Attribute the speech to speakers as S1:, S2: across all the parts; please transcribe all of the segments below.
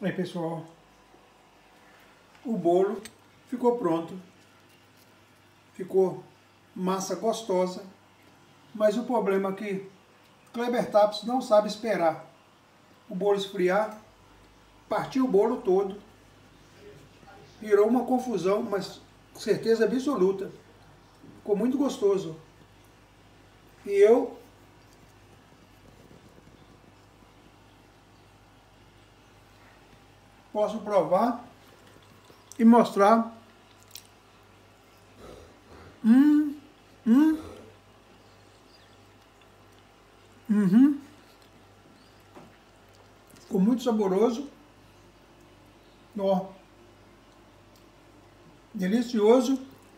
S1: Aí, pessoal, o bolo ficou pronto, ficou massa gostosa, mas o problema é que Kleber Taps não sabe esperar o bolo esfriar, partiu o bolo todo, virou uma confusão, mas com certeza absoluta, ficou muito gostoso. E eu posso provar e mostrar. Ficou muito saboroso. Ó, delicioso.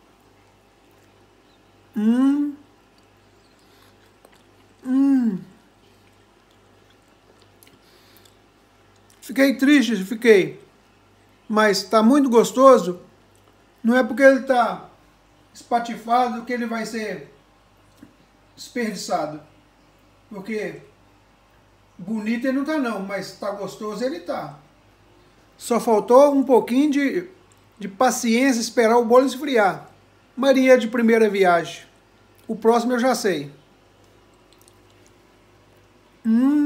S1: Fiquei triste, fiquei. Mas está muito gostoso. Não é porque ele está espatifado que ele vai ser desperdiçado. Porque bonito ele não está não, mas está gostoso ele está. Só faltou um pouquinho de paciência, esperar o bolo esfriar. Maria de primeira viagem. O próximo eu já sei.